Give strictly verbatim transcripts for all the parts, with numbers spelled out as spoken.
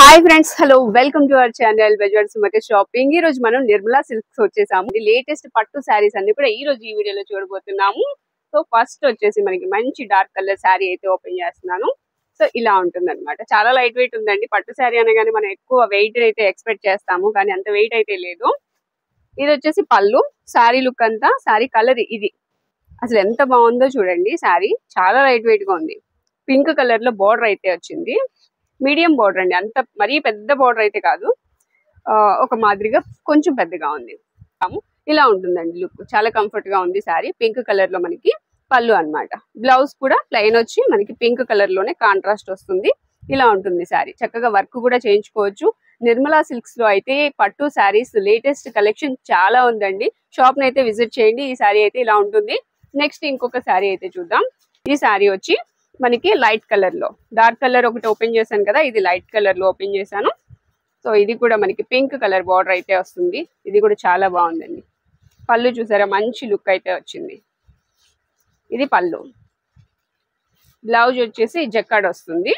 Hi friends, hello, welcome to our channel Bezawada Sumathi shopping. ఈ రోజు మనం నిర్మలా సిల్క్స్ వచ్చేసాము. లేటెస్ట్ పట్టు శారీస్ అన్ని కూడా ఈ రోజు ఈ వీడియోలో చూడబోతున్నాము. సో ఫస్ట్ వచ్చేసి మనకి మంచి డార్క్ కలర్ శారీ అయితే ఓపెన్ చేస్తున్నాను. సో ఇలా ఉంటుంది అనమాట. చాలా లైట్ వెయిట్ ఉందండి. పట్టు శారీ అనగానే మనం ఎక్కువ వెయిట్ అయితే ఎక్స్పెక్ట్ చేస్తాము, కానీ అంత వెయిట్ అయితే లేదు. ఇది వచ్చేసి పళ్ళు. శారీ లుక్ అంతా, శారీ కలర్ ఇది అసలు ఎంత బాగుందో చూడండి. శారీ చాలా లైట్ వెయిట్ గా ఉంది. పింక్ కలర్ లో బోర్డర్ అయితే వచ్చింది. మీడియం బోర్డర్ అండి, అంత మరీ పెద్ద బోర్డర్ అయితే కాదు, ఒక మాదిరిగా కొంచెం పెద్దగా ఉంది. ఇలా ఉంటుందండి లుక్. చాలా కంఫర్ట్ గా ఉంది శారీ. పింక్ కలర్ లో మనకి పళ్ళు అన్నమాట. బ్లౌజ్ కూడా ప్లెయిన్ వచ్చి మనకి పింక్ కలర్ లోనే కాంట్రాస్ట్ వస్తుంది. ఇలా ఉంటుంది శారీ. చక్కగా వర్క్ కూడా చేయించుకోవచ్చు. నిర్మలా సిల్క్స్ లో అయితే పట్టు శారీస్ లేటెస్ట్ కలెక్షన్ చాలా ఉందండి. షాప్ ని అయితే విజిట్ చేయండి. ఈ శారీ అయితే ఇలా ఉంటుంది. నెక్స్ట్ ఇంకొక శారీ అయితే చూద్దాం. ఈ శారీ వచ్చి మనకి లైట్ కలర్ లో, డార్క్ కలర్ ఒకటి ఓపెన్ చేశాను కదా, ఇది లైట్ కలర్ లో ఓపెన్ చేశాను. సో ఇది కూడా మనకి పింక్ కలర్ బార్డర్ అయితే వస్తుంది. ఇది కూడా చాలా బాగుందండి. పళ్ళు చూసారా, మంచి లుక్ అయితే వచ్చింది. ఇది పళ్ళు. బ్లౌజ్ వచ్చేసి జక్కాడ్ వస్తుంది.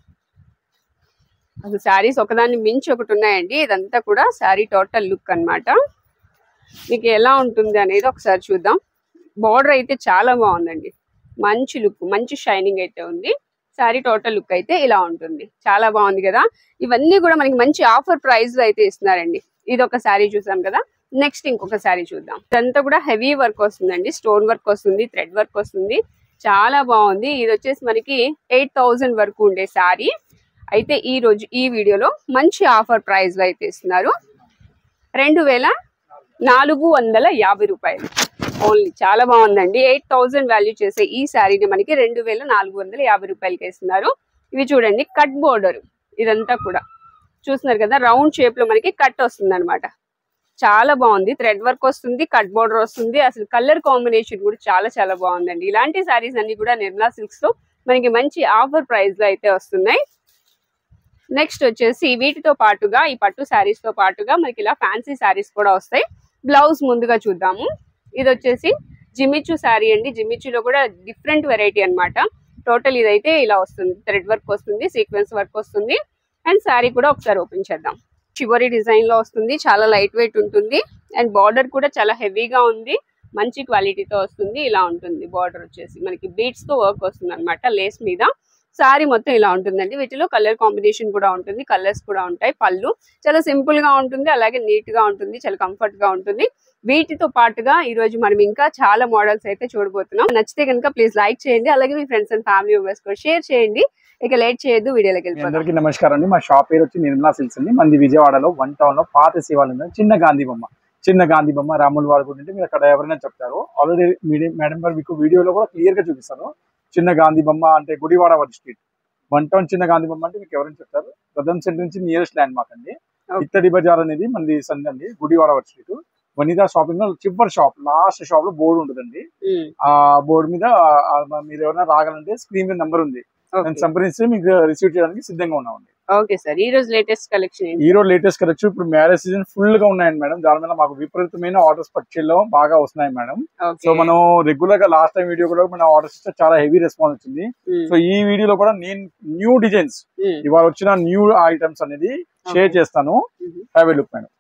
అసలు శారీస్ ఒకదాన్ని మించి ఒకటి ఉన్నాయండి. ఇదంతా కూడా శారీ టోటల్ లుక్ అన్నమాట. మీకు ఎలా ఉంటుంది అనేది ఒకసారి చూద్దాం. బార్డర్ అయితే చాలా బాగుందండి. మంచి లుక్, మంచి షైనింగ్ అయితే ఉంది. శారీ టోటల్ లుక్ అయితే ఇలా ఉంటుంది. చాలా బాగుంది కదా. ఇవన్నీ కూడా మనకి మంచి ఆఫర్ ప్రైస్ లో అయితే ఇస్తున్నారండి. ఇది ఒక శారీ చూసాం కదా. నెక్స్ట్ ఇంకొక శారీ చూద్దాం. ఇదంతా కూడా హెవీ వర్క్ వస్తుందండి. స్టోన్ వర్క్ వస్తుంది, థ్రెడ్ వర్క్ వస్తుంది. చాలా బాగుంది. ఇది వచ్చేసి మనకి ఎయిట్ థౌజండ్ వరకు ఉండే శారీ అయితే ఈ రోజు ఈ వీడియోలో మంచి ఆఫర్ ప్రైస్ లో అయితే ఇస్తున్నారు. రెండు వేల నాలుగు వందల యాభై రూపాయలు ఓన్లీ. చాలా బాగుందండి. ఎయిట్ థౌజండ్ వాల్యూ చేసే ఈ శారీని మనకి రెండు వేల నాలుగు వందల యాభై రూపాయలకి ఇస్తున్నారు. ఇవి చూడండి, కట్ బోర్డర్. ఇదంతా కూడా చూస్తున్నారు కదా, రౌండ్ షేప్ లో మనకి కట్ వస్తుంది అనమాట. చాలా బాగుంది. థ్రెడ్ వర్క్ వస్తుంది, కట్ బోర్డర్ వస్తుంది. అసలు కలర్ కాంబినేషన్ కూడా చాలా చాలా బాగుందండి. ఇలాంటి శారీస్ అన్ని కూడా నిర్మలా సిల్క్స్ లో మనకి మంచి ఆఫర్ ప్రైస్ లో అయితే వస్తున్నాయి. నెక్స్ట్ వచ్చేసి వీటితో పాటుగా ఈ పట్టు శారీస్ తో పాటుగా మనకి ఇలా ఫ్యాన్సీ శారీస్ కూడా వస్తాయి. బ్లౌజ్ ముందుగా చూద్దాము. ఇది వచ్చేసి జిమిచు శారీ అండి. జిమిచులో కూడా డిఫరెంట్ వెరైటీ అన్నమాట. టోటల్ ఇదైతే ఇలా వస్తుంది. థ్రెడ్ వర్క్ వస్తుంది, సీక్వెన్స్ వర్క్ వస్తుంది. అండ్ శారీ కూడా ఒకసారి ఓపెన్ చేద్దాం. చివరి డిజైన్ లో వస్తుంది. చాలా లైట్ వెయిట్ ఉంటుంది. అండ్ బార్డర్ కూడా చాలా హెవీగా ఉంది. మంచి క్వాలిటీతో వస్తుంది. ఇలా ఉంటుంది. బార్డర్ వచ్చేసి మనకి బీట్స్ తో వర్క్ వస్తుంది అనమాట, లేస్ మీద. శారీ మొత్తం ఇలా ఉంటుందండి. వీటిలో కలర్ కాంబినేషన్ కూడా ఉంటుంది, కలర్స్ కూడా ఉంటాయి. పళ్ళు చాలా సింపుల్ గా ఉంటుంది, అలాగే నీట్ గా ఉంటుంది, చాలా కంఫర్ట్ గా ఉంటుంది. వీటితో పాటుగా ఈ రోజు మనం ఇంకా చాలా మోడల్స్ అయితే చూడబోతున్నాం. నచ్చితే కనుక ప్లీజ్ లైక్ చేయండి, అలాగే మీ ఫ్రెండ్స్ అండ్ ఫ్యామిలీ మెంబర్స్ కూడా షేర్ చేయండి. ఇక లేట్ చేయొద్దు, వీడియోలోకి వెళ్ళిపోతాం. అందరికీ నమస్కారం అండి. మా షాప్ పేరు వచ్చి నిర్మలా సిల్క్స్ అండి. మంది విజయవాడలో వన్ టౌన్ లో పాత శివాలయం చిన్న గాంధీ బొమ్మ చిన్న గాంధీ బొమ్మ రాముల వారి గురించి మీరు అక్కడ ఎవరైనా చెప్తారు. ఆల్రెడీ మీడియం మేడం గారు మీకు వీడియోలో కూడా క్లియర్ గా చూపిస్తారు. చిన్న గాంధీ బొమ్మ అంటే గుడివాడ వారి స్ట్రీట్, వన్ టౌన్ చిన్న గాంధీ బొమ్మ అంటే మీకు ఎవరైనా చెప్తారు. ప్రధాన సెంటర్ నుంచి నియరెస్ట్ ల్యాండ్ మార్క్ అండి. ఇత్తడి బజార్ అనేది మనది సంది అండి, గుడివాడ వారి స్ట్రీట్. వనితా షాపింగ్ లో చివరి షాప్, లాస్ట్ షాప్ లో బోర్డు ఉంటుందండి. ఆ బోర్డు మీద మీరు ఎవరైనా రాగాలంటే స్క్రీన్ మీద నెంబర్ ఉంది, సంప్రదించి మీకు రిసీవ్ చేయడానికి సిద్ధంగా ఉన్నామండి. Okay sir. ఈ రోజు లేటెస్ట్ కలెక్షన్ ఈ రోజు లేటెస్ట్ కలెక్షన్ ఇప్పుడు మ్యారేజ్ సీజన్ ఫుల్ గా ఉన్నాయండి మేడం. దాని మీద మాకు విపరీతమైన ఆర్డర్స్ పర్చేలో బాగా వస్తున్నాయి మేడం. సో మనం రెగ్యులర్ గా లాస్ట్ టైం వీడియో కూడా మన ఆర్డర్స్ ఇస్తే చాలా హెవీ రెస్పాన్స్ వచ్చింది. సో ఈ వీడియోలో కూడా నేను న్యూ డిజైన్స్ ఇవాళ వచ్చిన న్యూ ఐటమ్స్ అనేది షేర్ చేస్తాను. Have a look madam.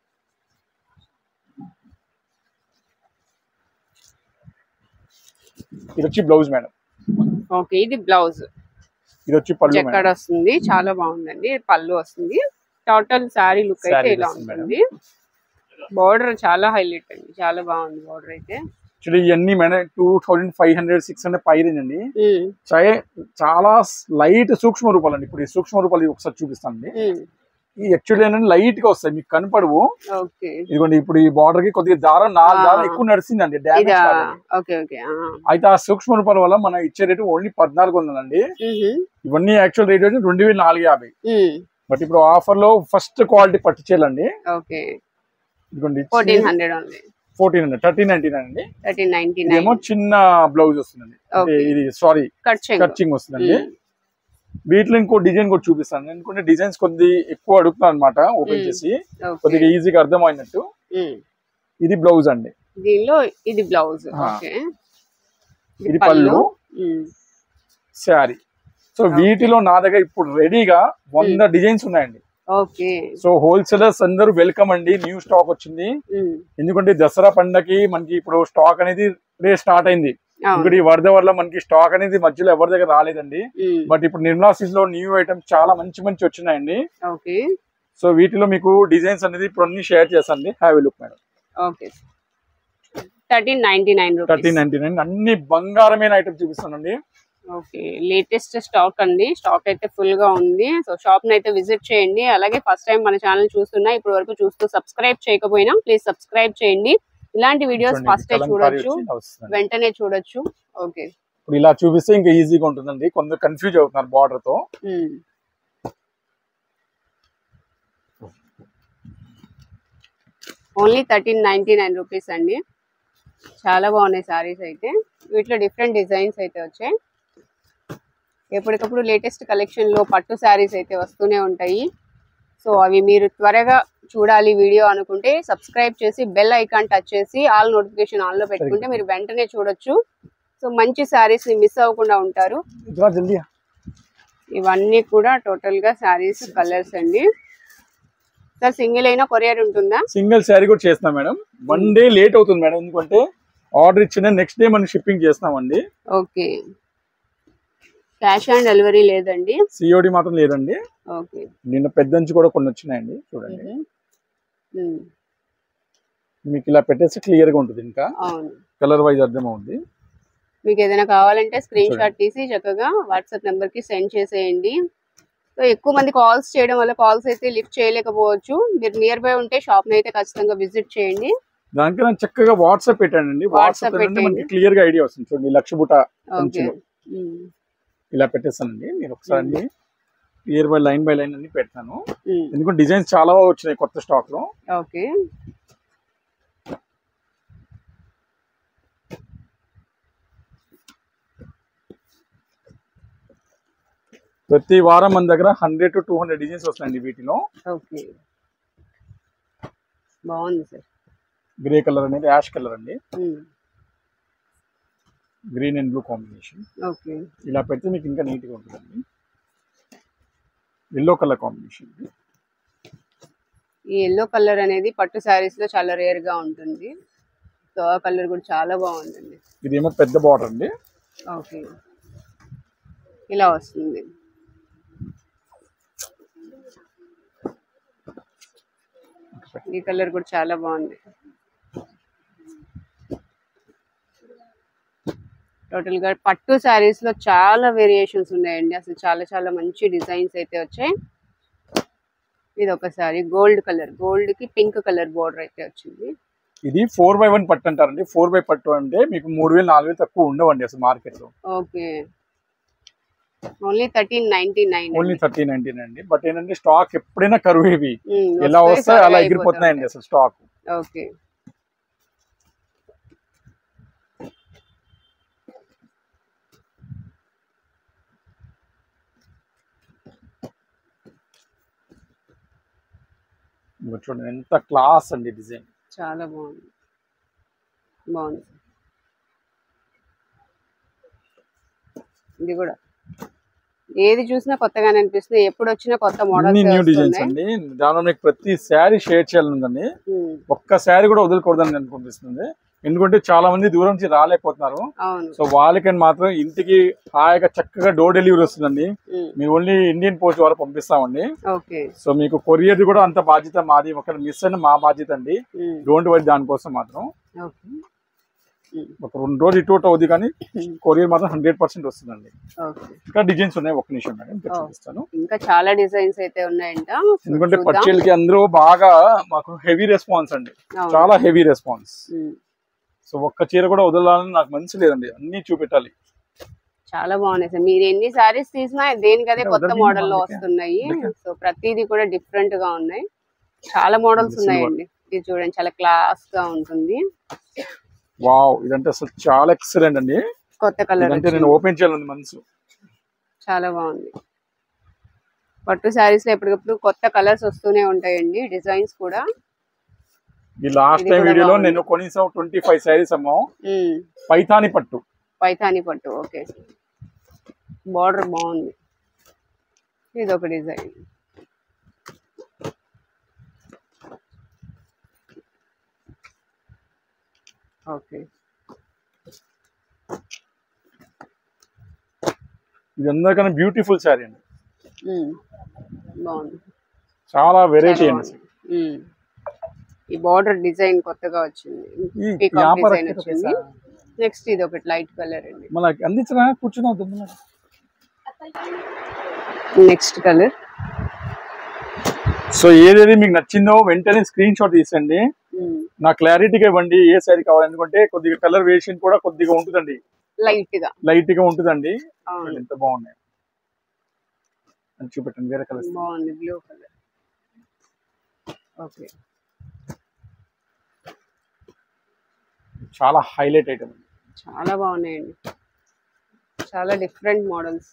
ఇది వచ్చి బ్లౌజ్ మేడం. ఓకే, ఇది బ్లౌజ్. ఇది వచ్చి పళ్ళు ఎక్కడ వస్తుంది. చాలా బాగుందండి. పళ్ళు వస్తుంది. టోటల్ శారీ లుక్ అయితే ఇలా ఉంటుంది. బార్డర్ చాలా హైలైట్ అండి, చాలా బాగుంది బార్డర్ అయితే. యాక్చువల్లీ ఇవన్నీ madam two thousand five hundred six hundred పై రేంజ్ అండి. చాలా లైట్ సూక్ష్మ రూపాలు అండి. ఇప్పుడు ఈ సూక్ష్మ రూపాలు ఒకసారి చూపిస్తానండి. ఈ యాక్చువల్లీ ఏంటంటే లైట్ గా వస్తాయి, మీకు కనపడవు. ఇదిగోండి ఇప్పుడు ఈ బార్డర్ కి కొద్దిగా దారం నాలుగు దారం ఎక్కువ నడిచిందండి, అయితే ఆ సూక్ష్మ రూపాల వల్ల మనం ఇచ్చే రేటు ఓన్లీ పద్నాలుగు వందలు అండి. ఇవన్నీ యాక్చువల్ రేట్ వచ్చి రెండు వేల నాలుగు యాభై బట్ ఇప్పుడు ఆఫర్ లో ఫస్ట్ క్వాలిటీ పట్టు చేయాలండి. ఇదిగోండి fourteen hundred fourteen hundred thirteen ninety nine అండి. థర్టీన్ నైన్టీ నైన్ ఏమో చిన్న బ్లౌజ్ వస్తుందండి. ఇది సారీ కట్చింగ్ వస్తుందండి. వీటిలో ఇంకో డిజైన్ కూడా చూపిస్తాను, ఎందుకంటే డిజైన్స్ కొద్ది ఎక్కువ అడుగుతున్నాను అనమాట. ఓపెన్ చేసి కొద్దిగా ఈజీగా అర్థమైనట్టు. ఇది బ్లౌజ్ అండి. దీనిలో ఇది బ్లౌజ్, ఇది పళ్ళు, శారీ. సో వీటిలో నా దగ్గర ఇప్పుడు రెడీగా వంద డిజైన్స్ ఉన్నాయండి. ఓకే. సో హోల్సేలర్స్ అందరూ వెల్కమ్ అండి, న్యూ స్టాక్ వచ్చింది. ఎందుకంటే దసరా పండగకి మనకి ఇప్పుడు స్టాక్ అనేది రే స్టార్ట్ అయింది. ఇంకోటి ఈ వరద వల్ల మనకి స్టాక్ అనేది మధ్యలో ఎవరి దగ్గర రాలేదండి. బట్ ఇప్పుడు నిర్మలా సిల్క్స్ లో న్యూ ఐటమ్స్ చాలా మంచి మంచి వచ్చినాయండి. సో వీటిలో మీకు డిజైన్స్ అనేది ఇప్పుడు అన్ని షేర్ చేస్తాను. Have a look madam. Okay. Thirteen ninety nine thirteen ninety nine అన్ని బంగారమైన ఐటమ్ చూపిస్తానండి. ఓకే. లేటెస్ట్ స్టాక్ అండి. స్టాక్ అయితే ఫుల్ గా ఉంది. సో షాప్ ని అయితే విజిట్ చేయండి. అలాగే ఫస్ట్ టైం మన ఛానల్ చూస్తున్నా, ఇప్పటి వరకు చూస్తూ సబ్స్క్రైబ్ చేయకపోయినా ప్లీజ్ సబ్స్క్రైబ్ చేయండి. ఇలాంటి వీడియోస్ ఫస్ట్ చూడొచ్చు, వెంటనే చూడొచ్చు. ఓకే. ఇప్పుడు ఇలా చూపిస్తే ఇంకా ఈజీగా ఉంటుందండి. కొందరు కన్ఫ్యూజ్ అవుతున్నారు బార్డర్ తో. Only thirteen ninety nine rupees అండి. చాలా బాగున్నాయి సారీస్ అయితే. వీటిలో డిఫరెంట్ డిజైన్స్ అయితే వచ్చాయి. ఎప్పటికప్పుడు లేటెస్ట్ కలెక్షన్ లో పట్టు శారీస్ అయితే వస్తూనే ఉంటాయి. సో అవి మీరు త్వరగా చూడాలి వీడియో అనుకుంటే సబ్స్క్రైబ్ చేసి బెల్ ఐకాన్ టచ్ చేసి ఆల్ నోటిఫికేషన్ ఆన్ లో పెట్టుకుంటే మీరు వెంటనే చూడొచ్చు. సో మంచి శారీస్ మిస్ అవ్వకుండా ఉంటారు. ఇవన్నీ కూడా టోటల్ గా శారీస్ కలర్స్ అండి. సార్ సింగిల్ అయినా కొరియర్ ఉంటుందా? సింగిల్ శారీ కూడా చేస్తాం మేడం. వన్ డే లేట్ అవుతుంది మేడం, ఎందుకంటే ఆర్డర్ ఇచ్చిన నెక్స్ట్ డే మనం షిప్పింగ్ చేస్తామండి. ఓకే. క్యాష్ ఆన్ డెలివరీ లేదండి, సిఓడి మాత్రం లేదండి. ఓకే. నిన్న పెద్దంచి కూడా కొన్ని వచ్చినాయండి, చూడండి. మీకు ఇలా పెట్టేసి క్లియర్ గా ఉంటుంది. ఇంకా కలర్ వైజ్ అర్థం అవుతుంది. మీకు ఏదైనా కావాలంటే స్క్రీన్ షాట్ తీసి చక్కగా వాట్సాప్ నెంబర్ కి సెండ్ చేసేయండి. సో ఎక్కువ మంది కాల్స్ చేయడం వల్ల కాల్స్ అయితే లిఫ్ట్ చేయలేకపోవచ్చు. మీరు నియర్ బై ఉంటే షాప్ ని అయితే ఖచ్చితంగా విజిట్ చేయండి. దానికన్నా చక్కగా వాట్సాప్ పెట్టండి. వాట్సాప్ మనకి క్లియర్ గా ఐడియా వస్తుంది. చూడండి లక్ష బుట్ట ఇలా పెట్టేస్తానండి. మీరు ఒకసారి clear by line by line అన్ని పెడతాను, ఎందుకంటే డిజైన్స్ చాలా వచ్చినాయి కొత్త స్టాక్ లో. ఓకే. ప్రతి వారం మన దగ్గర hundred to two hundred designs వస్తాయండి వీటిలో. ఓకే. బాగుంది సార్. గ్రే కలర్ అనేది యాష్ కలర్ అండి, green and blue combination. Okay. ఇలా పెడితే మీకు ఇంకా నీట్ గా ఉంటుందండి. Yellow colour combination. ఈ ఎల్లో కలర్ అనేది పట్టు శారీస్ లో చాలా రేర్ గా ఉంటుంది. సో ఆ కలర్ కూడా చాలా బాగుందండి. ఇదేమో పెద్ద బార్డర్ అండి. ఓకే. ఇలా వస్తుంది. ఈ కలర్ కూడా చాలా బాగుంది. టోటల్ గా పట్టు శారీస్ లో చాలా వేరియేషన్స్ ఉన్నాయండి. అసలు చాలా చాలా మంచి డిజైన్స్ అయితే వచ్చాయి. ఇది ఒకసారి గోల్డ్ కలర్, గోల్డ్ కి పింక్ కలర్ బోర్డర్ అయితే వచ్చింది. ఇది ఫోర్ బై వన్ పట్టు అంటారండి. ఫోర్ బై పట్టు అంటే మీకు మూడు వేలు నాలుగు వేలు తక్కువ ఉండవండి అసలు మార్కెట్ లో. Okay. Only thirteen ninety nine only thirteen ninety nine అండి. బట్ ఏంటంటే స్టాక్ ఎప్పుడైనా కరువేవి, ఎలా వస్తాయి అలా ఎగిరిపోతున్నాయండి అసలు స్టాక్. ఓకే. చూడండి ఎంత క్లాస్ అండి డిజైన్, చాలా బాగుంది. బాగుంది. ఇది కూడా ఏది చూసినా కొత్తగానే అనిపిస్తుంది. ఎప్పుడు వచ్చినా కొత్త మోడల్స్ న్యూ డిజైన్స్ అండి. దానిలో మీకు ప్రతి శారీ షేర్ చేయాలండి. ఒక్క శారీ కూడా వదులుకూడదని అనిపిస్తుంది. ఎందుకంటే చాలా మంది దూరం నుంచి రాలేకపోతున్నారు. సో వాళ్ళకని మాత్రం ఇంటికి హాయిగా చక్కగా డోర్ డెలివరీ వస్తుందండి. మీరు ఓన్లీ ఇండియన్ పోస్ట్ వాళ్ళు పంపిస్తామండి. సో మీకు కొరియర్ కూడా అంత బాధ్యత మాది. ఒకవేళ మిస్ అయిన మా బాధ్యత అండి. డోంట్ వరీ దానికోసం మాత్రం. ఒక రెండు రోజులు ఇటు అవుతుంది కానీ కొరియర్ మాత్రం హండ్రెడ్ పర్సెంట్ వస్తుందండి. ఇంకా డిజైన్స్ ఉన్నాయి, ఒక నిమిషం మేడం చూపిస్తాను. ఇంకా చాలా డిజైన్స్ అయితే ఉన్నాయంట. ఎందుకంటే పర్చేలకి అందరూ బాగా మాకు హెవీ రెస్పాన్స్ అండి, చాలా హెవీ రెస్పాన్స్. సో ఒక్క చీర కూడా వదలాలని నాకు మంచి లేదండి, అన్ని చూపెట్టాలి. చాలా బాగున్నాయి సార్. మీరు ఎన్ని సారీస్ తీసినా దేనికదే కొత్త మోడల్ లో వస్తున్నాయి. సో ప్రతిదీ కూడా డిఫరెంట్ గా ఉన్నాయి. చాలా మోడల్స్ ఉన్నాయండి. ఇది చూడండి, చాలా క్లాస్ గా ఉంటుంది. వావ్, ఇదంటే అసలు చాలా ఎక్సలెంట్ అండి. కొత్త కలర్ అంటే నేను ఓపెన్ చేయాలని మనసు. చాలా బాగుంది. పట్టు శారీస్ లో ఎప్పటికప్పుడు కొత్త కలర్స్ వస్తూనే ఉంటాయండి, డిజైన్స్ కూడా. ఈ లాస్ట్ టైం వీడియోలో నేను కొనిసాం ట్వంటీ ఫైవ్ శారీస్ అమ్మాం. పైథాని పట్టు, పైథాని పట్టు. ఓకే. బార్డర్ బాగుంది. ఇది ఒక డిజైన్. ఓకే. ఇది అందరికన్నా బ్యూటిఫుల్ శారీ అండి. బాగుంది, చాలా వెరైటీ అండి. ఈ బార్డర్ డిజైన్ కొత్తగా వచ్చింది, పీకాక్ డిజైన్ వచ్చింది. నెక్స్ట్ ఇది ఒకటి లైట్ కలర్ అండి. మనకి అందించరా కూర్చుని అవుతుంది. Next colour. సో ఏదేది మీకు నచ్చిందో వెంటనే స్క్రీన్ షాట్ తీసండి, నా క్లారిటీగా ఇవ్వండి ఏ శారీ కావాలి. ఎందుకంటే కొద్దిగా కలర్ వేరియేషన్ కూడా కొద్దిగా ఉంటుందండి, లైట్ గా లైట్ గా ఉంటుందండి. ఎంత బాగున్నాయి అని చూపెట్టండి. వేరే కలర్ బాగుంది, బ్లూ కలర్. ఓకే, చాలా హైలైట్ ఐటమ్, చాలా బాగున్నాయండి, చాలా డిఫరెంట్ మోడల్స్.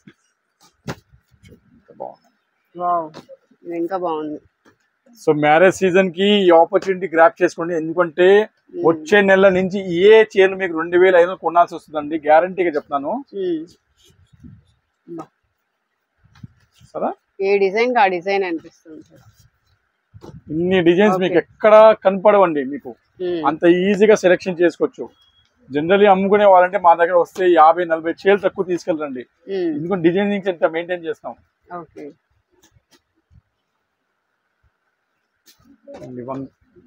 వావ్, ఇది ఇంకా బాగుంది. సో మ్యారేజ్ సీజన్ కి ఈ ఆపర్చునిటీ గ్రాప్ చేసుకోండి. ఎందుకంటే వచ్చే నెల నుంచి ఏ చీరలు మీకు రెండు వేల ఐదు వందలు కొనాల్సి వస్తుందండి, గ్యారంటీగా చెప్తాను. సరే, ఏ డిజైన్ ఆ డిజైన్ అనిపిస్తుంది. ఇన్ని డిజైన్స్ మీకు ఎక్కడ కనపడవండి, మీకు అంత ఈజీగా సెలెక్షన్ చేసుకోవచ్చు. జనరల్లీ అమ్ముకునే వాళ్ళంటే మా దగ్గర వస్తే యాభై నలభై చీరలు తక్కువ తీసుకెళ్ళండి, ఎందుకంటే డిజైనింగ్ ఎంత మెయింటైన్ చేస్తాం. ఓకే, వన్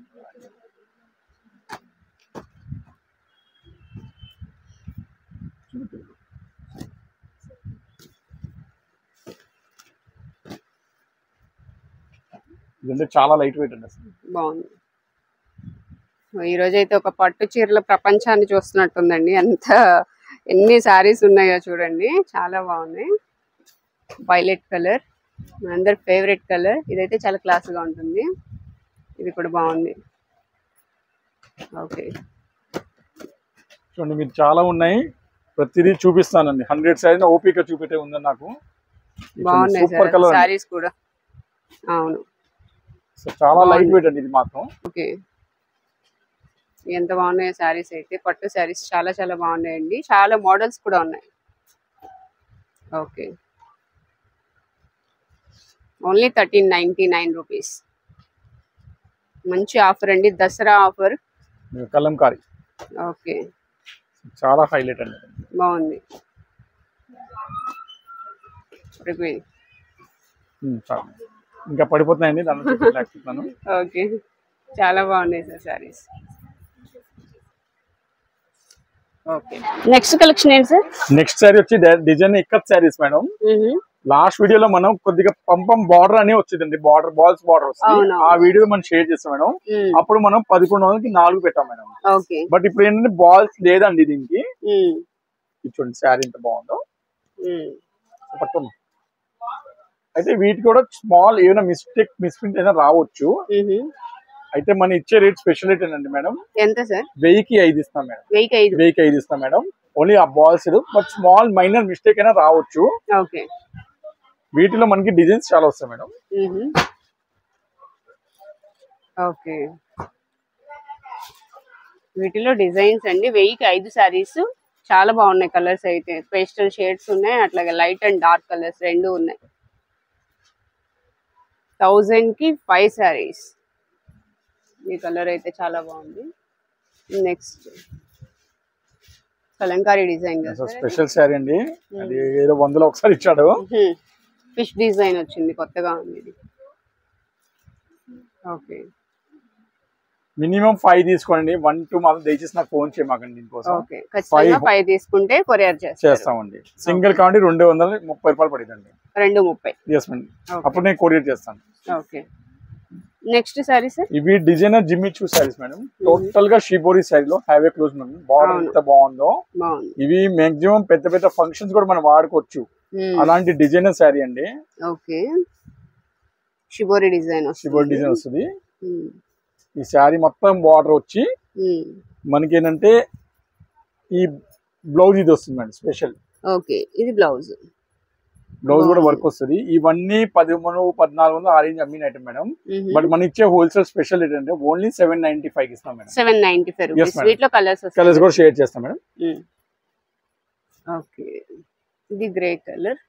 ఇదంటే చాలా లైట్ వెయిట్ అండి, అసలు బాగుంది. ఈ రోజు అయితే ఒక పట్టు చీరల ప్రపంచాన్ని చూస్తున్నట్టుందండి, అంత ఎన్ని శారీస్ ఉన్నాయో చూడండి, చాలా బాగున్నాయి. వైలెట్ కలర్ అందరి ఫేవరెట్ కలర్, ఇదైతే చాలా క్లాస్ గా ఉంటుంది. ఇది కూడా బాగుంది. ఓకే, చూడండి మీరు చాలా ఉన్నాయి, ప్రతిదీ చూపిస్తానండి. హండ్రెడ్ శారీ ఓపిక చూపెట్టే ఉందని నాకు. బాగున్నాయి శారీస్ కూడా. అవును, చాలా లైట్ వెయిట్ అండి ఇది మాత్రం. ఓకే, ఎంత బాగున్నాయి శారీస్ అయితే, పట్టు శారీస్ చాలా చాలా బాగున్నాయండి, చాలా మోడల్స్ కూడా ఉన్నాయి. Okay, only thirteen ninety nine rupees. మంచి ఆఫర్ అండి, దసరా ఆఫర్. కలంకారీ. ఓకే, చాలా హైలైట్ అండి, బాగుంది. ఇంకా పడిపోతున్నాయండి దాని. ఓకే, చాలా బాగున్నాయి sir saris. Okay, next collection ఏంటి సార్? నెక్స్ట్ శారీ వచ్చి design ikat saris madam. Last వీడియోలో మనం కొద్దిగా పంపం బార్డర్ అని వచ్చిందండి, బార్డర్ బాల్స్ బార్డర్ వస్తుంది, ఆ వీడియో మనం షేర్ చేస్తాం మేడం. అప్పుడు మనం పదకొండు వందలకి నాలుగు పెట్టాం మేడం. బట్ ఇప్పుడు ఏంటంటే బాల్స్ లేదండి దీనికి. చూడండి శారీ ఎంత బాగుందో. పట్టుకోండి. అయితే వీటికి కూడా స్మాల్ ఏమైనా మిస్టేక్ మిస్ప్రింట్ అయినా రావచ్చు. అయితే మనం ఇచ్చే రేట్ స్పెషల్ రేట్ అండి మేడం. ఎంత సార్? వెయ్యికి ఐదు ఇస్తాం మేడం. వెయ్యికి ఐదు వెయ్యికి ఐదు ఇస్తాం మేడం. ఓన్లీ ఆ balls, but small minor mistake అయినా రావచ్చు. ఓకే, వీటిలో మనకి డిజైన్స్ చాలా వస్తాయి మేడం. ఓకే, వీటిలో డిజైన్స్ అండి. వెయ్యికి ఐదు శారీస్ చాలా బాగున్నాయి. కలర్స్ అయితే పేస్టల్ షేడ్స్ ఉన్నాయి, అట్లాగే లైట్ అండ్ డార్క్ కలర్స్ రెండు ఉన్నాయి. థౌజండ్ కి ఫైవ్ శారీస్. ఈ కలర్ అయితే చాలా బాగుంది. Next Kalamkari design, special sari అండి, అది ఏదో వందలో ఒకసారి ఇచ్చాడు. ఫిష్ డిజైన్ వచ్చింది, కొత్తగా ఉంది ఇది. ఓకే, మినిమం ఫైవ్ తీసుకోండి, వన్ టూ మాత్రం దయచేసి నాకు ఫోన్ చేయమాకండి దీనికోసం. ఓకే, ఖచ్చితంగా ఫైవ్ తీసుకుంటే కొరియర్ చేస్తామండి. సింగిల్ కాండి రెండు వందల ముప్పై రూపాయలు పడిందండి. రెండు ముప్పై ఎస్ మేడం, అప్పుడు నేను కొరియర్ చేస్తాను. Okay, next sari sir. ఇవి designer Jimmy Choo saris madam. Total గా షిబోరి శారీలో హ్యావే క్లోజ్ మేడం. బార్డర్ ఎంత బాగుందో. ఇవి మాక్సిమం పెద్ద పెద్ద ఫంక్షన్స్ కూడా మనం వాడుకోవచ్చు, అలాంటి డిజైనర్ శారీ అండి. Okay, shibori design shibori design వస్తుంది. ఈ శారీ మొత్తం బార్డర్ వచ్చి మనకి ఏంటంటే ఈ బ్లౌజ్ ఇది వస్తుంది మేడం స్పెషల్. ఓకే, ఇది బ్లౌజ్. బ్లౌజ్ కూడా వర్క్ వస్తుంది. ఇవన్నీ పదిమూడు పద్నాలుగు వందలు ఆ రేంజ్ అమ్మిన ఐటమ్ మేడం. బట్ మన ఇచ్చే హోల్సేల్ స్పెషల్ ఏంటంటే ఓన్లీ సెవెన్ నైన్టీ ఫైవ్ ఇస్తాం మేడం. సెవెన్ నైన్టీ ఫైవ్ వీటిలో కలర్స్ కలర్స్ కూడా షేర్ చేస్తాం మేడం. ఓకే, ఇది grey colour.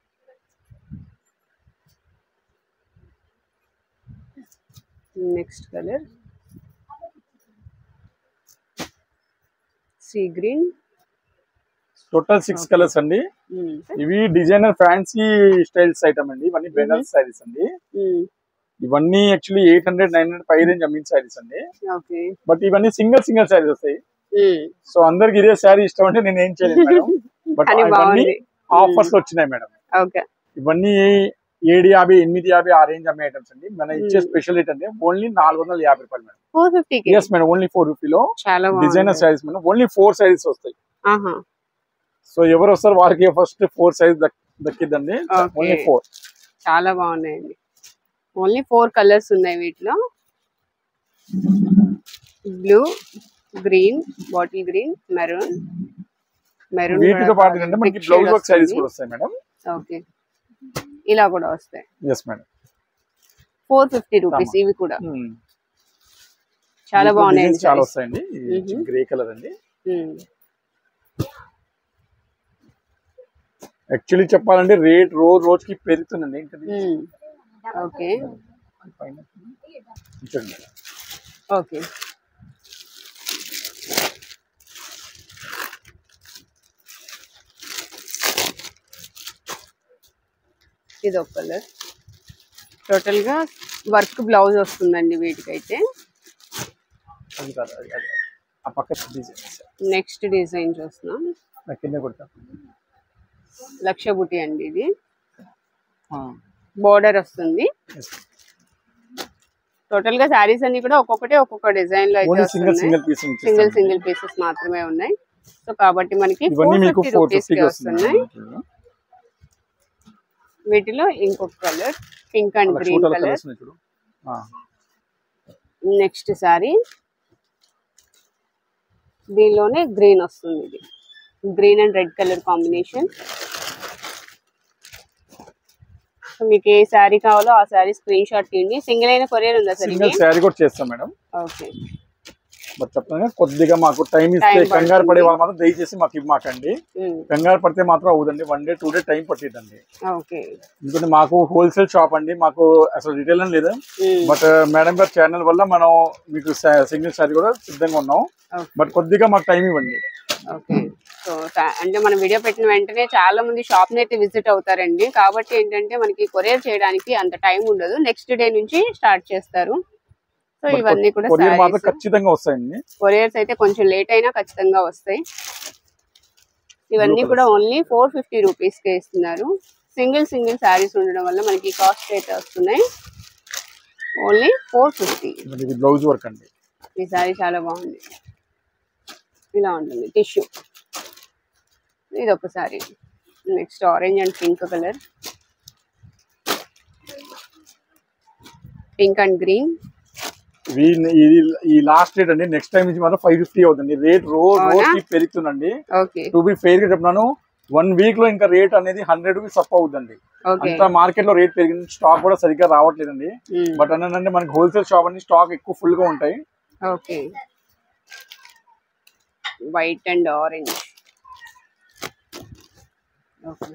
Next colour sea green, total six colours అండి. ఇవి డిజైనర్ ఫ్యాన్సీ స్టైల్స్ ఐటమ్ అండి. ఇవన్నీ బెంగాల్ సారీస్ అండి. ఇవన్నీ actually eight hundred nine hundred పై రేంజ్ అమ్మిన సారీస్ అండి. బట్ ఇవన్నీ సింగిల్ సింగిల్ సారీస్ వస్తాయి. సో అందరికి ఇదే శారీ ఇష్టం అంటే నేను ఏం చేయలేదు మేడం. బట్ ఇవన్నీ ఆఫర్స్ వచ్చినాయి మేడం. ఇవన్నీ ఏడు యాభై ఎనిమిది యాభై ఆ రేంజ్ అమ్మే ఐటమ్స్ అండి. మన ఇచ్చే స్పెషల్ ఏంటంటే ఓన్లీ నాలుగు వందల యాభై రూపాయలు madam. Four fifty yes madam, only four ఫిఫ్టీలో designer saris madam. Only four saris వస్తాయి. సో ఎవరు వస్తారు వారికి ఫస్ట్ ఫోర్ సైజ్ దక్కిద్దండి. Only four. చాలా బాగున్నాయండి. ఓన్లీ ఫోర్ కలర్స్ ఉన్నాయి వీటిలో. Blue, green, bottle green, maroon. Maroon వీటితో పాటు అంటే మనకి బ్లౌజ్ వర్క్ సారీస్ కూడా వస్తాయి మేడం. ఓకే, ఇలా కూడా వస్తాయి. Yes madam. Four fifty rupees ఇవి కూడా. చాలా బాగున్నాయి. చాలా వస్తాయండి. గ్రే కలర్ అండి. యాక్చువల్లీ చెప్పాలంటే రేట్ రోజు రోజుకి పెరుగుతుందండి. ఓకే ఓకే ఇది ఒక కలర్. టోటల్ గా వర్క్ బ్లౌజ్ వస్తుందండి వీటికైతే. నెక్స్ట్ డిజైన్ చూస్తున్నాం. లక్ష బుట్టి అండి. ఇది బోర్డర్ వస్తుంది. టోటల్ గా శారీస్ అన్ని కూడా ఒక్కొక్కటి ఒక్కొక్క డిజైన్ లో అయితే సింగిల్ సింగిల్ పీసెస్ మాత్రమే ఉన్నాయి. సో కాబట్టి మనకి ఫోర్ ఫిఫ్టీ రూపీస్ కి వస్తున్నాయి. వీటిలో ఇంకొక colour pink and green colour. Next sari దీనిలోనే గ్రీన్ వస్తుంది. ఇది green and red colour combination. మీకు ఏ శారీ కావాలో ఆ శారీ స్క్రీన్ షాట్ తీయండి. సింగిల్ అయిన కొరియర్ ఉందా సార్? సింగిల్ శారీ కూడా చేస్తాం మేడం. ఓకే. బట్ చెప్తాను కొద్దిగా మాకు టైం ఇస్తే కంగారు పడే వాళ్ళు మాత్రం దయచేసి మాకు ఇవ్వమాకండి. కంగారు పడితే మాత్రం అవుదండి. One day two day time పట్టిద్దండి. ఓకే. ఎందుకంటే మాకు హోల్సేల్ షాప్ అండి. మాకు అసలు రిటైల్ అని లేదు. బట్ మేడం గారి ఛానల్ వల్ల మనం మీకు సింగిల్ శారీ కూడా సిద్ధంగా ఉన్నాం. బట్ కొద్దిగా మాకు టైం ఇవ్వండి. ఓకే. సో అంటే మనం వీడియో పెట్టిన వెంటనే చాలా మంది షాప్ ని అయితే విజిట్ అవుతారండి. కాబట్టి ఏంటంటే మనకి కొరియర్ చేయడానికి అంత టైం ఉండదు. నెక్స్ట్ డే నుంచి స్టార్ట్ చేస్తారు. సో ఇవన్నీ కూడా ఖచ్చితంగా వస్తాయండి. కొరియర్స్ అయితే కొంచెం లేట్ అయినా ఖచ్చితంగా వస్తాయి. ఇవన్నీ కూడా ఓన్లీ ఫోర్ ఫిఫ్టీ రూపీస్ కే ఇస్తున్నారు. సింగిల్ సింగిల్ శారీస్ ఉండడం వల్ల మనకి కాస్ట్ అయితే వస్తున్నాయి. Only four fifty. Blouse work అండి. ఈ శారీ చాలా బాగుంది. ఇలా ఉంటుంది టిష్యూ. ఇది ఒక sari. Next orange and pink colour, pink and green. ఈ లాస్ట్ రేట్ అండి. నెక్స్ట్ టైం నుంచి మాత్రం ఫైవ్ ఫిఫ్టీ అవుతుంది. రేట్ రోజు రోజుకి పెరుగుతుందండి. టు బి ఫెయిర్ గా చెప్తున్నాను, వన్ వీక్ లో ఇంకా రేట్ అనేది హండ్రెడ్ రూపీస్ అప్ అవుతుందండి. అంతా మార్కెట్ లో రేట్ పెరిగింది. స్టాక్ కూడా సరిగ్గా రావట్లేదండి. బట్ అనంటే మనకి హోల్సేల్ షాప్ అండి, స్టాక్ ఎక్కువ ఫుల్ గా ఉంటాయి. Okay. White and orange. Okay.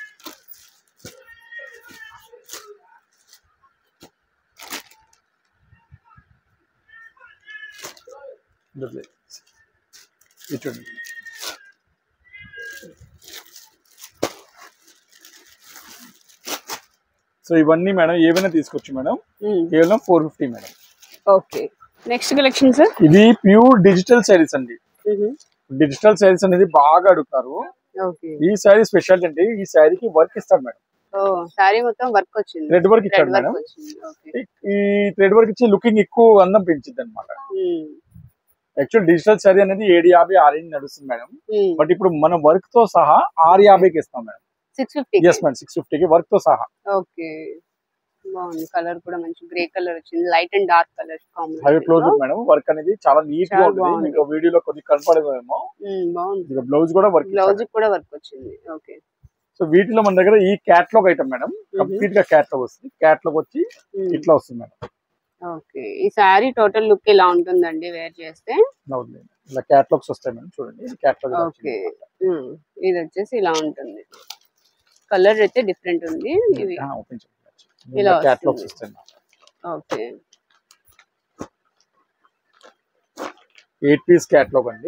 So ఇవన్నీ మేడం ఏవైనా తీసుకోవచ్చు మేడం. కేవలం four fifty madam. Okay. Next collection sir. ఇది ప్యూర్ డిజిటల్ శారీస్ అండి. డిజిటల్ శారీస్ అనేది బాగా అడుగుతారు. ఈ శారీ స్పెషల్ అంటే ఈ శారీకి వర్క్ ఇస్తాడు మేడం. శారీ మొత్తం వర్క్ వచ్చింది. థ్రెడ్ వర్క్ ఇచ్చాడు మేడం. ఈ థ్రెడ్ వర్క్ ఇచ్చి లుకింగ్ ఎక్కువ అందం పెంచింది అనమాట. యాక్చువల్ డిజిటల్ శారీ అనేది ఏడు యాభై ఆరు నడుస్తుంది మేడం. బట్ ఇప్పుడు మన వర్క్ తో సహా ఆరు యాభైకి ఇస్తాం madam. Six fifty. Yes madam, six ఫిఫ్టీకి వర్క్ తో సహా. ఓకే. బాగుంది. కలర్ కూడా మంచి గ్రే కలర్ వచ్చింది. Light and dark colour combination. High close madam. Work అనేది చాలా నీట్ గా ఉంటుంది. మీకు వీడియోలో కొద్దిగా కనపడేమో. బాగుంది. ఇక బ్లౌజ్ కూడా వర్క్ బ్లౌజ్ కూడా వర్క్ వచ్చింది. ఓకే. సో వీటిలో మన దగ్గర ఈ క్యాట్లాగ్ ఐటమ్ మేడం. కంప్లీట్ గా క్యాట్లాగ్ వస్తుంది. క్యాట్లాగ్ వచ్చి ఇట్లా వస్తుంది మేడం. ఓకే. ఈ సారీ టోటల్ లుక్ ఇలా ఉంటుందండి వేర్ చేస్తే. ఇలా క్యాట్లాగ్స్ వస్తాయి మేడం. చూడండి ఇది క్యాట్లాగ్. ఓకే. ఇది వచ్చేసి ఇలా ఉంటుంది. కలర్ అయితే డిఫరెంట్ ఉంది. ఇది ఓపెన్ చేయండి. ఇలా క్యాట్లాగ్స్ వస్తాయి. ఓకే. ఎయిట్ పీస్ క్యాట్లాగ్ అండి.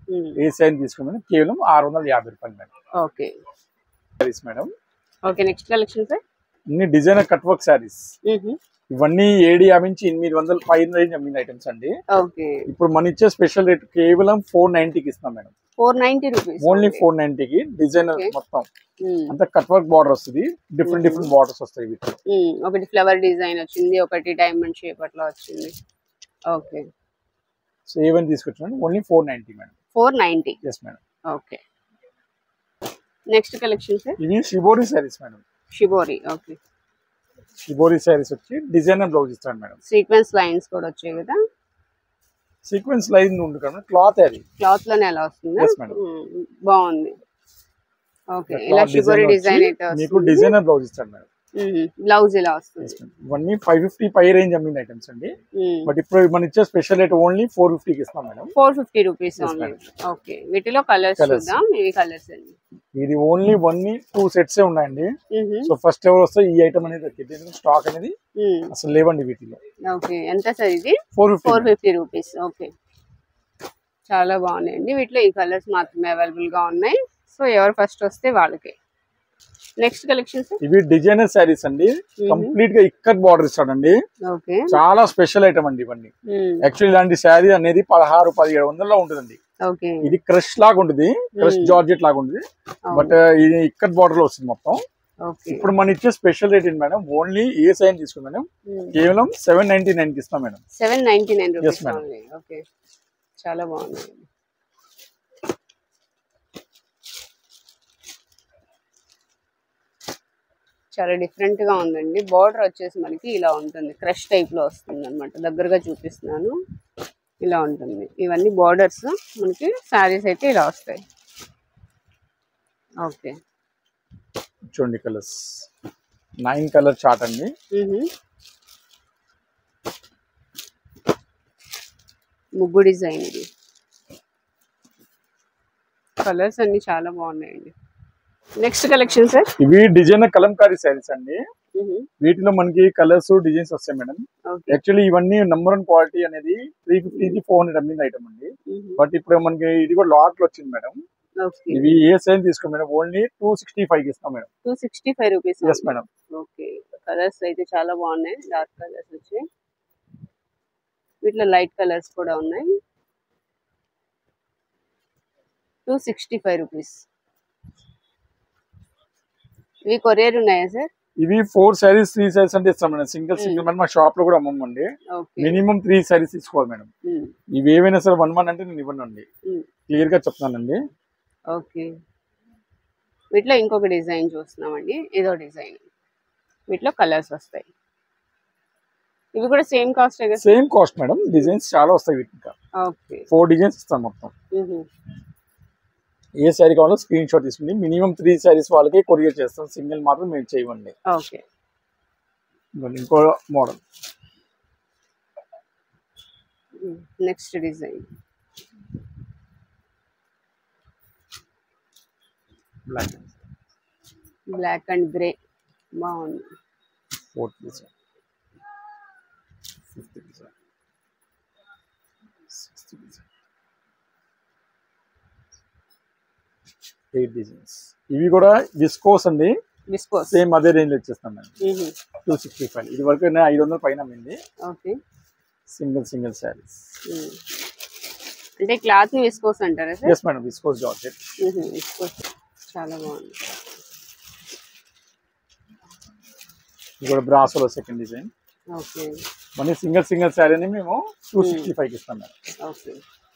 ఏ సైజ్ తీసుకున్నాను కేవలం ఆరు వందల యాభై రూపాయలు madam. Okay saris madam. Okay next collection sir. అన్ని డిజైనర్ కట్ వర్క్ సారీస్. ఇవన్నీ ఏడు యాభై నుంచి ఎనిమిది వందల పైన రేంజ్ అమ్మిన ఐటమ్స్ అండి. ఓకే ఇప్పుడు మన ఇచ్చే స్పెషల్ రేట్ కేవలం ఫోర్ నైన్టీకి ఇస్తాం madam. Four ninety rupees only four నైన్టీకి డిజైనర్ మొత్తం అంతా కట్ వర్క్ బార్డర్ వస్తుంది. డిఫరెంట్ డిఫరెంట్ బార్డర్స్ వస్తాయి వీటిలో. ఒకటి ఫ్లవర్ డిజైన్ వచ్చింది, ఒకటి డైమండ్ షేప్ అట్లా వచ్చింది. ఓకే సో ఏవైనా తీసుకొచ్చాను only four ninety madam. Four ninety yes madam. Okay next collection sir. ఇవి shibori saris madam. Shibori. Okay shibori saris వచ్చి డిజైనర్ బ్లౌజ్ ఇస్తాను మేడం. సీక్వెన్స్ లైన్స్ కూడా వచ్చాయి కదా. సీక్వెన్స్ లైన్ ఉంది కదా క్లాత్. అది క్లాత్ లోనే ఎలా వస్తుంది. బాగుంది. ఓకే ఇలా షిబోరి డిజైన్ అయితే వస్తుంది. మీకు డిజైనర్ బ్లౌజ్ ఇస్తాను మేడం. బ్లౌజ్ ఇలా వస్తుంది. ఇవన్నీ ఫైవ్ ఫిఫ్టీ పై రేంజ్ అమ్మిన ఐటమ్స్ అండి. బట్ ఇప్పుడు మన ఇచ్చే స్పెషల్ రేట్ ఓన్లీ ఫోర్ ఫిఫ్టీకి ఇస్తాం madam. Four fifty rupees only. Okay వీటిలో కలర్స్ చూద్దాం. ఇవి కలర్స్ అండి. ఇది ఓన్లీ వన్ టూ సెట్స్ ఉన్నాయండి. సో ఫస్ట్ ఎవరు వస్తే ఈ ఐటమ్ అనేది దొరికింది. స్టాక్ అనేది అసలు లేవండి వీటిలో. ఓకే ఎంత సార్ ఇది. Four fifty four fifty rupees. Okay చాలా బాగున్నాయండి. వీటిలో ఈ కలర్స్ మాత్రమే అవైలబుల్ గా ఉన్నాయి. సో ఎవరు ఫస్ట్ వస్తే వాళ్ళకి. నెక్స్ట్ కలెక్షన్స్ ఇవి డిజైనర్ సారీస్ అండి. కంప్లీట్ గా ఇక్కత్ బార్డర్ ఇస్తాడండి. ఓకే చాలా స్పెషల్ ఐటమ్ అండి ఇవన్నీ. యాక్చువల్లీ ఇలాంటి శారీ అనేది పదహారు పదిహేడు వందల్లో ఉంటుందండి. ఓకే ఇది క్రష్ లాగా ఉంటుంది. క్రష్ జార్జెట్ లాగా ఉంటుంది. బట్ ఇది ఇక్కత్ బార్డర్ లో వస్తుంది మొత్తం. ఇప్పుడు మన ఇచ్చే స్పెషల్ రేట్ ఏంటి మేడం. ఓన్లీ ఏ సైజ్ తీసుకుంది మేడం కేవలం సెవెన్ నైన్టీ నైన్ కి ఇస్తాం madam. Seven ninety nine rupees. Okay చాలా బాగుంది. చాలా డిఫరెంట్ గా ఉందండి. బార్డర్ వచ్చేసి మనకి ఇలా ఉంటుంది. క్రష్ టైప్ లో వస్తుంది అనమాట. దగ్గరగా చూపిస్తున్నాను. ఇలా ఉంటుంది. ఇవన్నీ బార్డర్స్ మనకి శారీస్ అయితే ఇలా వస్తాయి. ఓకే చూడండి కలర్స్ నైన్ కలర్ చార్ట్ అండి. ముగ్గు డిజైన్ ఇది. కలర్స్ అన్ని చాలా బాగున్నాయండి. Next collection sir. ఇవి డిజైనర్ కలంకారీ శారీస్ అండి. వీటిలో మనకి కలర్స్ డిజైన్స్ వస్తాయి మేడం. యాక్చువల్లీ ఇవన్నీ నంబర్ వన్ క్వాలిటీ అనేది త్రీ ఫిఫ్టీ ఫోర్ హండ్రెడ్ అమ్మింది ఐటమ్ అండి. బట్ ఇప్పుడు మనకి ఇది కూడా లాట్ లో వచ్చింది మేడం. ఇవి ఏ సైజ్ తీసుకోండి madam only two sixty five ఇస్తాం madam. Two sixty five rupees. Yes madam. Okay colours అయితే చాలా బాగున్నాయి. డార్క్ కలర్స్ వచ్చాయి. వీటిలో లైట్ కలర్స్ కూడా ఉన్నాయి. Two sixty five rupees. ఇవి కొరియర్ ఉన్నాయా సార్. ఇవి ఫోర్ సారీస్ త్రీ సారీస్ అంటే ఇస్తాం మేడం. సింగిల్ సింగిల్ మేడం మా షాప్ లో కూడా అమ్మమండి. మినిమం త్రీ సారీస్ తీసుకోవాలి మేడం. ఇవి ఏవైనా సరే వన్ వన్ అంటే నేను ఇవ్వనండి. క్లియర్ గా చెప్తానండి. ఓకే వీటిలో ఇంకొక డిజైన్ చూస్తున్నామండి. ఇదో డిజైన్. వీటిలో కలర్స్ వస్తాయి. ఇవి కూడా same cost. Same cost madam. Designs చాలా వస్తాయి వీటికి. ఓకే ఫోర్ డిజైన్స్ ఇస్తాం మొత్తం. ఏ శారీ కావాలో స్క్రీన్ షాట్ తీసుకుని మినిమం త్రీ శారీస్ వాళ్ళకి కొరియర్ చేస్తాం. సింగిల్ మాత్రం మేము చేయండి. ఓకే ఇంకో model. Next design black black and grey బాగుంది. Fourth design, fifth design, sixth design, eight designs. ఇవి కూడా విస్కోస్ అండి. విస్కోస్ సేమ్ అదే రేంజ్ వచ్చేస్తాం మేడం. Two sixty five. ఇది వరకు ఐదు వందల పైన అమ్మింది. Okay single single saris. అంటే క్లాత్ ని విస్కోస్ అంటారా sir? Yes madam, viscose georgette. Viscose చాలా బాగుంది. ఇది కూడా బ్రాసోలో సెకండ్ డిజైన్. ఓకే మళ్ళీ సింగిల్ సింగిల్ శారీ అని మేము టూ సిక్స్టీ ఫైవ్ కి ఇస్తాం madam. Okay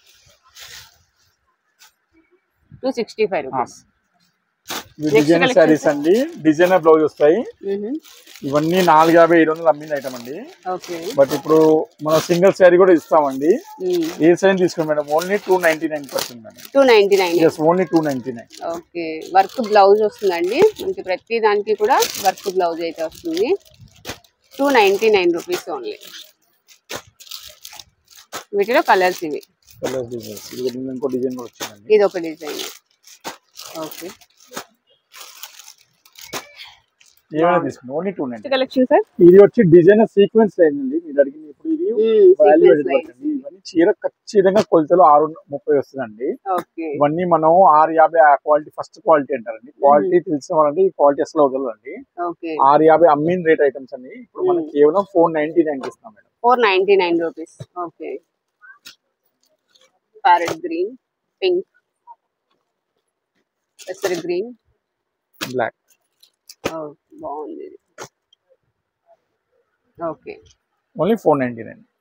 two sixty five rupees. Designer saris అండి. డిజైనర్ బ్లౌజ్ వస్తాయి. ఇవన్నీ నాలుగు యాభై ఐదు వందలు అమ్మిన ఐటమ్ అండి. బట్ ఇప్పుడు మన సింగిల్ శారీ కూడా ఇస్తామండి. ఏ సైజ్ తీసుకోండి madam. Only two ninety nine percent madam. Two ninety nine only two ninety nine. Okay work blouse వస్తుందండి. మనకి ప్రతి దానికి కూడా వర్క్ బ్లౌజ్ అయితే వస్తుంది. Two ninety nine rupees only. వీటిలో కలర్స్ ఇవి. Colour designs. ఇది ఇంకో డిజైన్ కూడా వచ్చిందండి. ఇది ఒక డిజైన్. ఓకే ఏమైనా తీసుకోండి. Only two ninety. Collection sir. ఇది వచ్చి డిజైనర్ సీక్వెన్స్ లైన్ అండి. మీరు అడిగింది ఇప్పుడు ఇది వాల్యూ అడిగింది. ఇవన్నీ చీర ఖచ్చితంగా కొలతలు ఆరు ముప్పై వస్తుందండి. ఓకే ఇవన్నీ మనం ఆరు యాభై ఆ క్వాలిటీ ఫస్ట్ క్వాలిటీ అంటారండి. క్వాలిటీ తెలిసిన వాళ్ళండి ఈ క్వాలిటీ అసలు వదలండి. ఓకే ఆరు యాభై అమ్మిన రేట్ ఐటమ్స్ అండి. ఇప్పుడు మనం కేవలం ఫోర్ నైన్టీ నైన్ ఇస్తాం madam. Four ninety nine rupees. Okay parrot green, pink, పెసర గ్రీన్, బ్లాక్. బాగుంది ఇది. Okay only four ninety nine.